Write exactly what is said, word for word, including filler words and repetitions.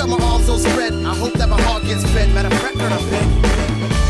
that my arms don't spread. I hope that my heart gets fed. Matter of fact, girl, I beg.